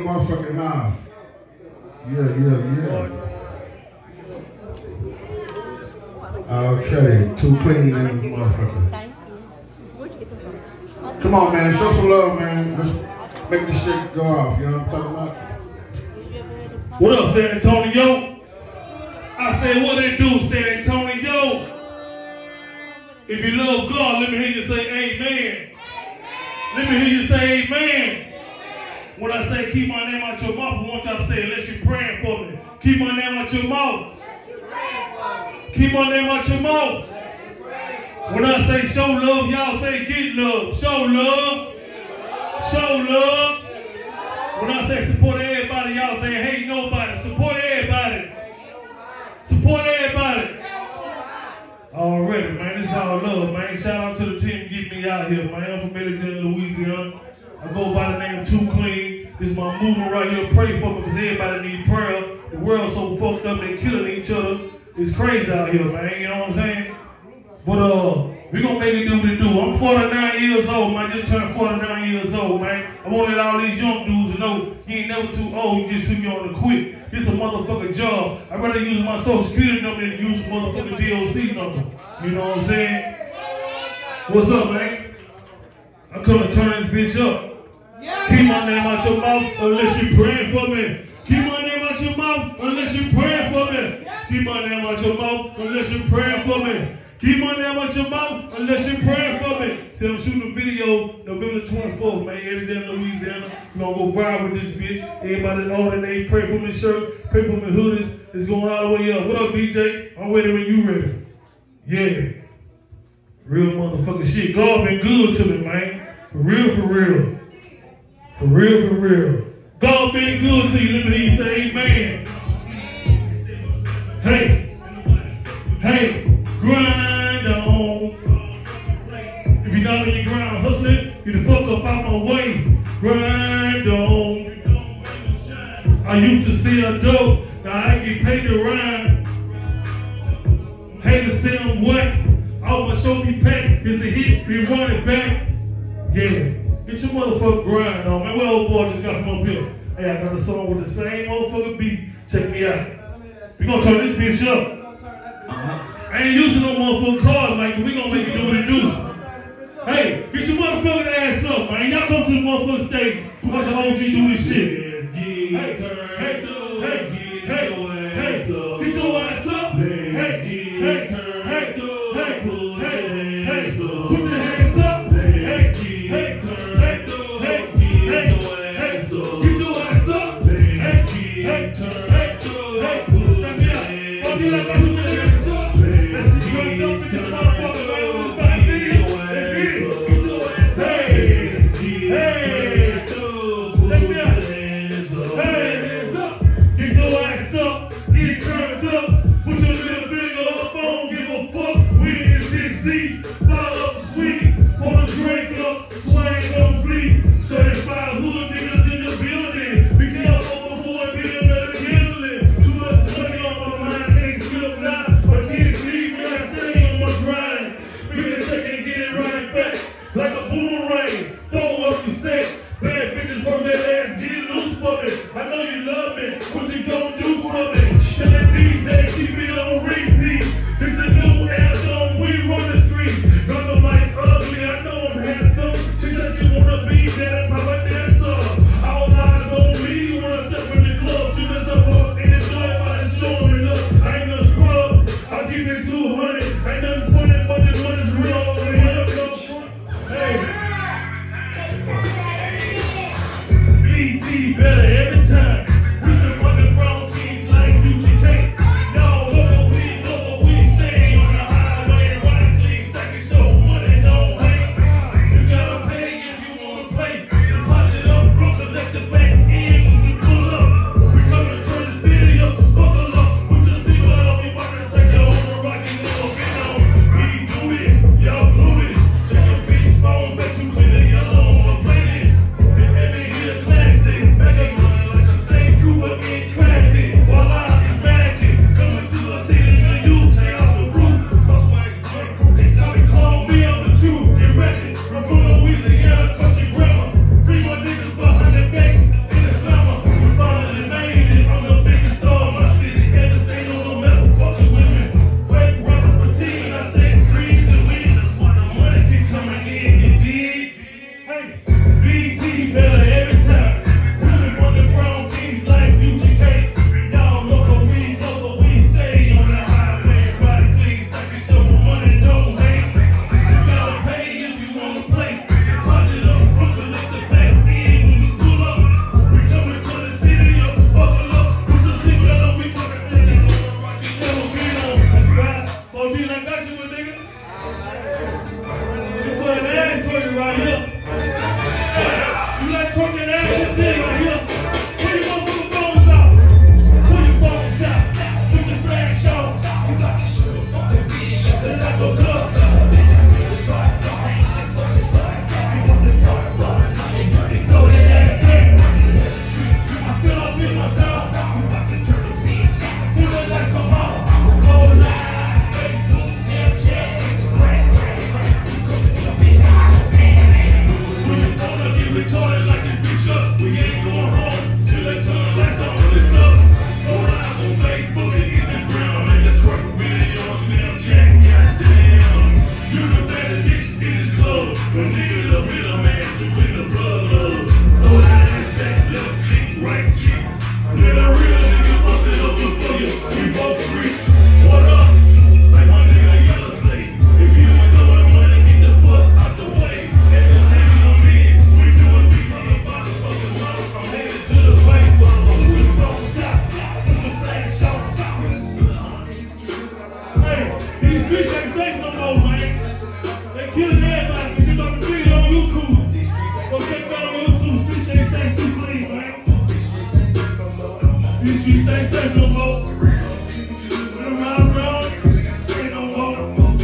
motherfucking house. Yeah. Okay, too clean in this motherfucker. Come on, man, show some love, man. Let's make this shit go off, you know what I'm talking about? What up, San Antonio? I said, what they do, San Antonio? If you love God, let me hear you say amen. Let me hear you say amen. When I say keep my name out your mouth, I want y'all to say unless you're praying for me. Keep my name out your mouth. Keep my name out your mouth. When I say show love, y'all say get love. Show love. Show love. When I say support everybody, y'all say hate nobody. Support everybody. Support everybody. Already, man. This is all love, man. Shout out to the team getting me out here, man. I'm from Alexandria, Louisiana. I go by the name Too Clean. This is my movement right here. Pray for me because everybody need prayer. The world's so fucked up, they killing each other. It's crazy out here, man. You know what I'm saying? But we gonna make it do what it do. I'm 49 years old, man. Just turned 49 years old, man. I want to let all these young dudes know you ain't never too old. You just too young to quit. This a motherfucking job. I'd rather use my social security number than use a motherfucking DOC number. You know what I'm saying? What's up, man? I come to turn this bitch up. Keep my name out your mouth unless you praying for me. Keep my name out your mouth unless you praying for me. Keep my name out your mouth unless you praying for me. Keep my name out your mouth unless you're praying for me. See, I'm shooting a video November 24th, man. Alexandria, Louisiana. We're gonna go viral with this bitch. Everybody that order they pray for me shirt, pray for me hoodies. It's going all the way up. What up, DJ? I'm ready when you ready. Yeah. Real motherfucking shit. God been good to me, man. For real, for real. For real, for real. God been good to you. Let me hear you say amen. Hey, grind on. If you're not in your grind hustling, get the fuck up out my way. Grind on. I used to sell dope, now I get paid to rhyme. Hate to sell what? All my show be packed. It's a hit, be running back. Yeah. Get your motherfucking grind on, man. What old boy just got from up here? Hey, I got a song with the same motherfucking beat. Check me out. We gonna turn this bitch up. I ain't using no motherfucking cars, like we gonna make it do what it do. Hey, get your motherfucking ass up, man. Y'all come to the motherfucking stage. Watch the OG do this shit. Hey, get your ass up. Put your hands up. These streets ain't safe no more. When I'm around, say no more.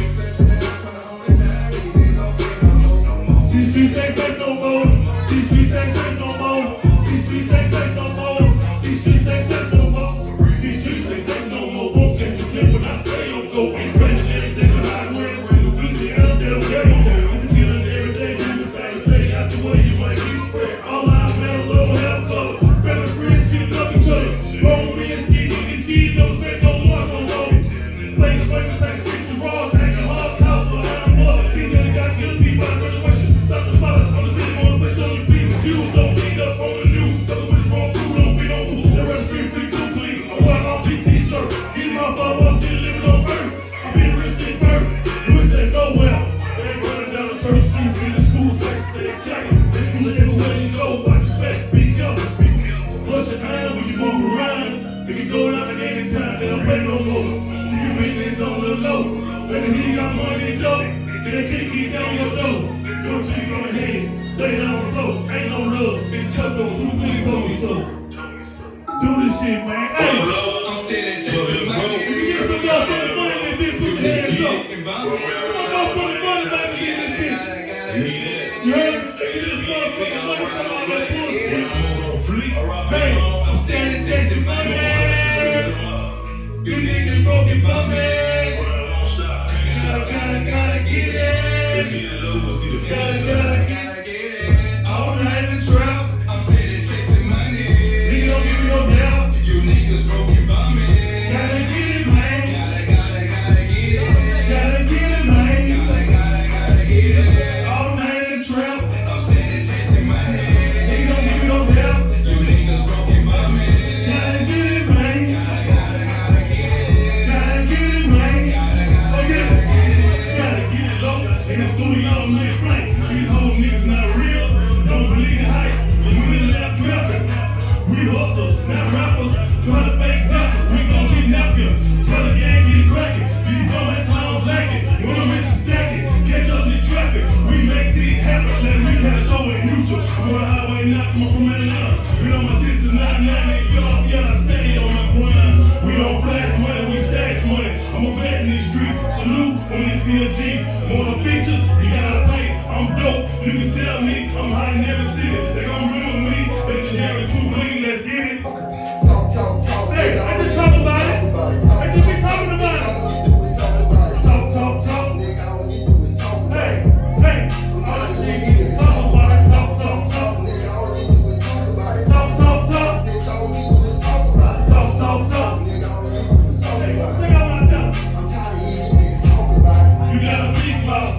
These streets ain't safe no more. These streets ain't safe no more. These streets ain't safe no more. These streets ain't safe no more. These streets ain't safe no more. Won't get me slip when I stay on go. It's crazy every single highway. Louisiana, they'll get on there. It's killing every day. Do the same. Stay out the way. You might be spread. All I have, little help color. Better friends keep up each other. Roll me and ski. These kids don't spend no more no more. Play take 6 raw. Take a hard cow for how much. See, they got killed people at graduation. That's the spot. I'm the city on the bitch on your feet. You don't beat up on the news. Tell them what's wrong. Don't be on food. The rest street free too clean. I'm wearing my big t-shirt. Get my father up. Get living on earth. I'm being rich and bird. You ain't say no well. They ain't running down the church street. In the school space. Stay careful. They school everywhere you go. Watch your back. Be careful. Clutch your hand when you move around. It can go down at any time. They don't pay no more. Keep your business on the low. Better he got money and dope. They'll kick down your door. Don't cheat from the head. Lay down on the floor. Ain't no love. It's cutthroat. Too clean. Told me so. Do this shit, man. Hey. I'm steady chasing money. Get some y'all for the money and then put your hands up. Come on, for the money, man. Get this bitch. You heard? Get this motherfucking money from all that bullshit. Hey, I'm steady chasing money. You niggas broken bumming. Gotta get it. Gotta get it. All night in the trap. I'm steady chasing money. Nigga don't give me no doubt. You niggas broken bumming. Gotta get it, man. Gotta get it. Gotta get it, man. Gotta get it. All night in the trap. I'm steady chasing money. Nigga don't give me no doubt. You niggas broken bumming. Gotta get it, man. Gotta get it. Gotta get it, man. Oh yeah. Gotta get it low. In the studio, I'm lit blank. These whole niggas not real. Don't believe the hype. We the left trapping. We hustlers, not rappers. Try to fake rappers. We gon' kidnap you. Tell the gang get it cracking. These dumbass clowns lacking. When I'm missing stacking. Catch us in traffic. We make shit happen. Let me catch a show in neutral. I'm on the highway now. Come on from Atlanta. We know my shit's a 99. Nigga, get off. Yeah, I stay on my grind. We don't flash money. We stash money. I'm a vet in these streets. Salute when you see a G. Want a feature? You gotta pay. I'm dope. You can sell me. I'm hot in every city. They gon' remember me. They can hear it too clean. Let's get it. Hey, I just talk about it. I just be talking about it. Talk. Hey. All I think is talk about it. Talk. Talk. Hey, check out my talk. You got a big mouth.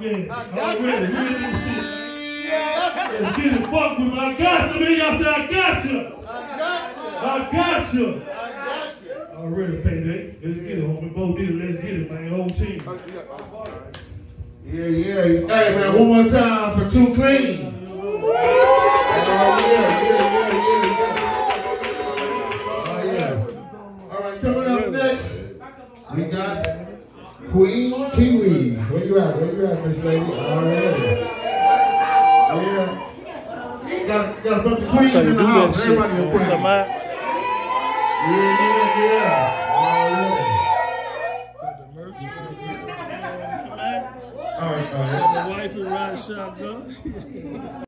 Yeah, already. Real new shit. Let's get it fucked with me. I got you, man. Y'all say I got you. I got you. Already, payday. Let's get it, homie. Bo did it. Let's get it, man. Whole team. Yeah. Hey, man, one more time for Too Clean. All right, coming up next, we got Queen Kiwi. Where you at, Miss Lady? Already. Yeah. Got a bunch of queens in the house. Everybody a queen. Yeah. Already. All right. The wife and ride shotgun.